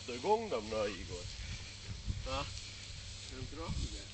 fått igång dem nu, Igor? Va? Är de grafiga?